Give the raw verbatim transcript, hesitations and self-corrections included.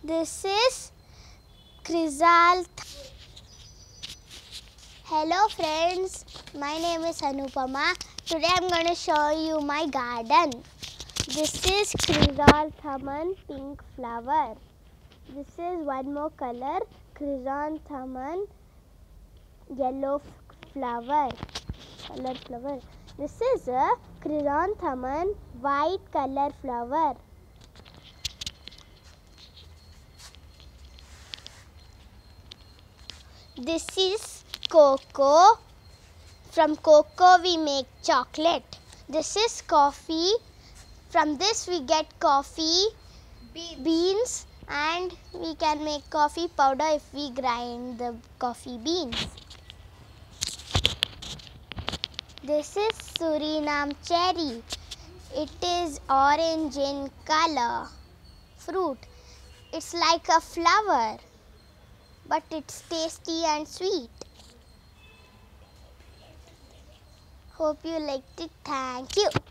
This is chrysanthemum. Hello friends, my name is Anupama. Today I am going to show you my garden. This is chrysanthemum pink flower. This is one more color, chrysanthemum yellow flower. Color flower. This is a chrysanthemum white color flower. This is cocoa. From cocoa we make chocolate. This is coffee. From this we get coffee beans, beans and we can make coffee powder if we grind the coffee beans. This is Suriname cherry. It is orange in color. Fruit. It's like a flower, but it's tasty and sweet. Hope you liked it. Thank you.